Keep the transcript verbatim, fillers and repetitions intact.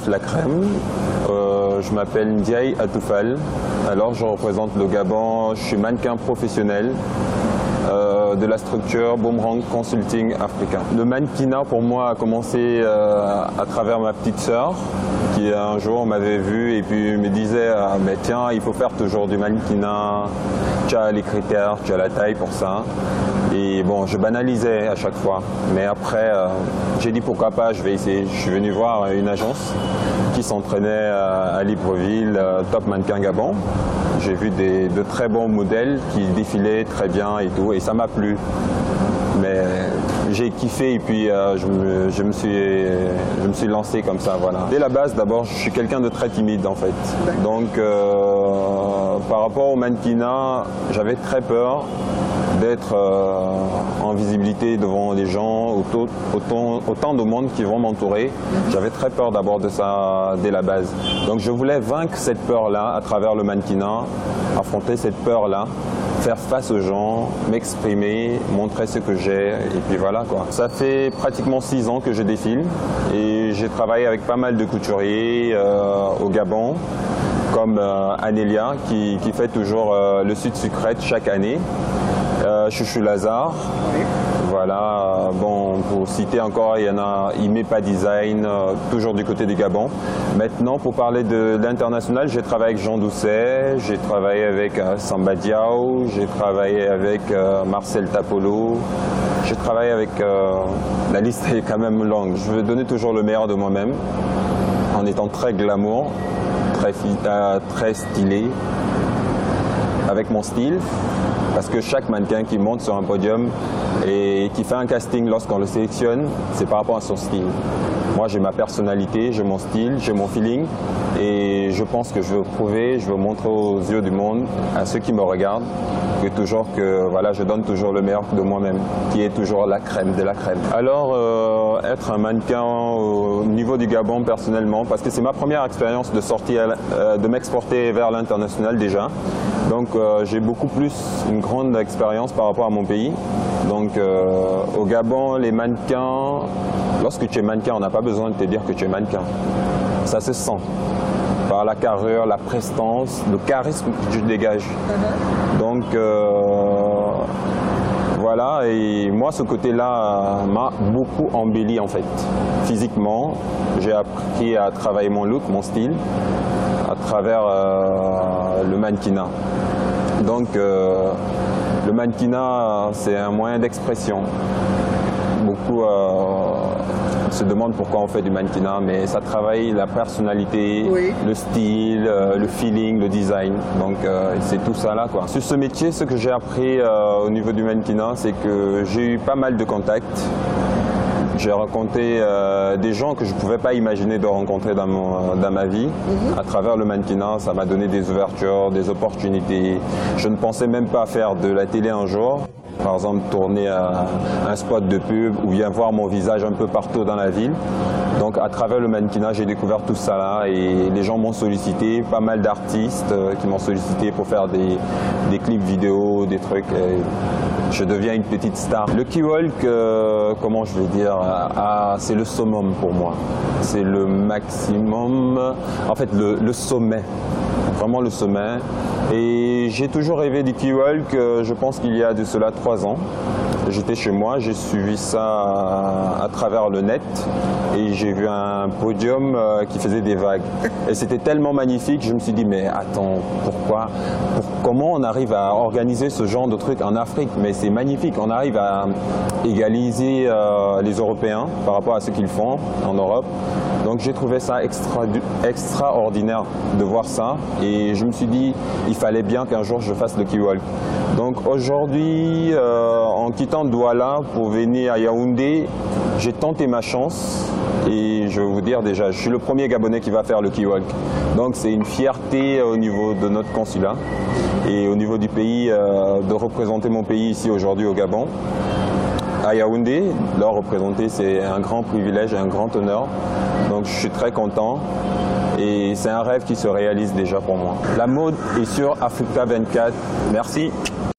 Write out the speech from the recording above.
la crème. Euh, je m'appelle Ndiaye Atoufal. Alors je représente le Gabon, je suis mannequin professionnel euh, de la structure Boomerang Consulting Africa. Le mannequinat pour moi a commencé euh, à travers ma petite sœur qui un jour m'avait vu et puis me disait ah, mais tiens, il faut faire toujours du mannequinat, tu as les critères, tu as la taille pour ça. Et bon, je banalisais à chaque fois. Mais après, euh, j'ai dit pourquoi pas, je vais essayer. Je suis venu voir une agence qui s'entraînait à Libreville, euh, Top Mannequin Gabon. J'ai vu des, de très bons modèles qui défilaient très bien et tout, et ça m'a plu. Mais j'ai kiffé et puis euh, je, me, je, me suis, je me suis lancé comme ça, voilà. Dès la base, d'abord, je suis quelqu'un de très timide en fait. Donc, euh, par rapport au mannequinat, j'avais très peur d'être euh, en visibilité devant les gens, autant, autant, autant de monde qui vont m'entourer. J'avais très peur d'abord de ça dès la base. Donc je voulais vaincre cette peur-là à travers le mannequinat, affronter cette peur-là, faire face aux gens, m'exprimer, montrer ce que j'ai, et puis voilà quoi. Ça fait pratiquement six ans que je défile et j'ai travaillé avec pas mal de couturiers euh, au Gabon, comme euh, Anélia qui, qui fait toujours euh, le Sud Sucrète chaque année. Euh, Chouchou Lazare, oui. Voilà, bon, pour citer encore, il y en a Imepa Design, euh, toujours du côté du Gabon. Maintenant, pour parler de l'international, j'ai travaillé avec Jean Doucet, j'ai travaillé avec euh, Samba Diao, j'ai travaillé avec euh, Marcel Tapolo, j'ai travaillé avec, euh, la liste est quand même longue. Je veux donner toujours le meilleur de moi-même, en étant très glamour, très, euh, très stylé, avec mon style. Parce que chaque mannequin qui monte sur un podium et qui fait un casting lorsqu'on le sélectionne, c'est par rapport à son style. Moi, j'ai ma personnalité, j'ai mon style, j'ai mon feeling et je pense que je veux prouver, je veux montrer aux yeux du monde, à ceux qui me regardent, que toujours que voilà, je donne toujours le meilleur de moi-même, qui est toujours la crème de la crème. Alors, euh, être un mannequin au niveau du Gabon personnellement, parce que c'est ma première expérience de sortir, euh, de m'exporter vers l'international déjà. Donc euh, j'ai beaucoup plus une grande expérience par rapport à mon pays. Donc euh, au Gabon, les mannequins, lorsque tu es mannequin, on n'a pas besoin de te dire que tu es mannequin. Ça se sent par la carrure, la prestance, le charisme que tu dégages. Uh-huh. Donc euh, voilà, et moi ce côté-là m'a beaucoup embelli en fait. Physiquement, j'ai appris à travailler mon look, mon style, à travers euh, le mannequinat. Donc euh, le mannequinat, c'est un moyen d'expression. Beaucoup euh, se demandent pourquoi on fait du mannequinat, mais ça travaille la personnalité, oui. Le style, euh, le feeling, le design. Donc euh, c'est tout ça là quoi. Sur ce métier, ce que j'ai appris euh, au niveau du mannequinat, c'est que j'ai eu pas mal de contacts. J'ai rencontré euh, des gens que je ne pouvais pas imaginer de rencontrer dans, mon, dans ma vie. Mm-hmm. À travers le mannequinat, ça m'a donné des ouvertures, des opportunités. Je ne pensais même pas faire de la télé un jour. Par exemple, tourner à un spot de pub ou bien voir mon visage un peu partout dans la ville. Donc à travers le mannequinat, j'ai découvert tout ça là et les gens m'ont sollicité, pas mal d'artistes euh, qui m'ont sollicité pour faire des, des clips vidéo, des trucs. Et je deviens une petite star. Le Key-Walk, euh, comment je vais dire, ah, c'est le summum pour moi. C'est le maximum, en fait le, le sommet, vraiment le sommet. Et j'ai toujours rêvé du Key-Walk, euh, je pense qu'il y a de cela trois ans. J'étais chez moi, j'ai suivi ça à, à travers le net et j'ai vu un podium euh, qui faisait des vagues. Et c'était tellement magnifique, je me suis dit mais attends, pourquoi, pour, comment on arrive à organiser ce genre de truc en Afrique? Mais c'est magnifique, on arrive à égaliser euh, les Européens par rapport à ce qu'ils font en Europe. Donc j'ai trouvé ça extra, extraordinaire de voir ça et je me suis dit il fallait bien qu'un jour je fasse le Key-Walk. Donc aujourd'hui, euh, en quittant Douala pour venir à Yaoundé, j'ai tenté ma chance et je vais vous dire déjà, je suis le premier Gabonais qui va faire le Key-Walk. Donc c'est une fierté au niveau de notre consulat et au niveau du pays, euh, de représenter mon pays ici aujourd'hui au Gabon. À Yaoundé, leur représenter, c'est un grand privilège et un grand honneur. Donc je suis très content et c'est un rêve qui se réalise déjà pour moi. La mode est sur Africa vingt-quatre. Merci.